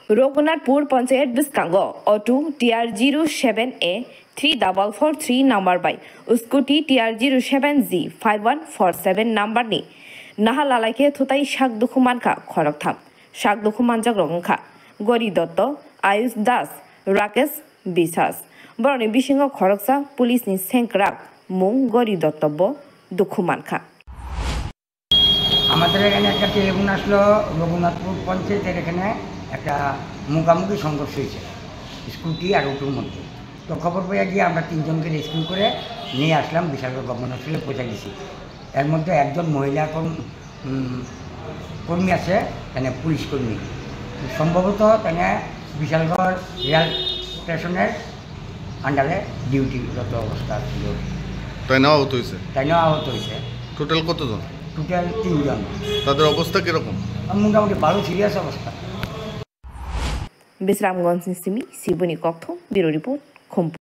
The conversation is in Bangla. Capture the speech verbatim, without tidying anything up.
रघुनाथपुर पंचायत बिस्कांग auto TR zero seven A three double four three number बाई scooty TR zero seven G five one four seven number नि नाहा लालाइके थुताई शाक दुखु मानखा खरक थाम शाक दुखु मानजाक रंखा गरी दत्त आयुष दास राकेश बिसास बरनि बिसिंग खरकसा पुलिस नि सेंक्राक मुं गरी दत्तब्य दुखु मानखा আমাদের এখানে একটা টেলিফোন আসলো রঘুনাথপুর পঞ্চায়েতের এখানে একটা মুখামুখি সংঘর্ষ হয়েছে স্কুটি আর অটোর মধ্যে। তো খবর পেয়ে গিয়ে আমরা তিনজনকে রেস্কিউ করে নিয়ে আসলাম বিশালগড় গভর্নমেন্ট হসপিটালে পৌঁছে গেছি। এর মধ্যে একজন মহিলা কর্মী আছে, মানে পুলিশ কর্মী, সম্ভবত তানে বিশালগড় রেল স্টেশনের আন্ডারে ডিউটিরত অবস্থা ছিল। তাই না আহত হয়েছে? তাই না আহত হয়েছে। টোটাল কতজন? টোটাল তিনজন। তাদের অবস্থা কিরকম? মোটামুটি ভালো, সিরিয়াস অবস্থা। বিশ্রামগঞ্জ সিমি সিবনি কক্ষ ব্যুরো রিপোর্ট।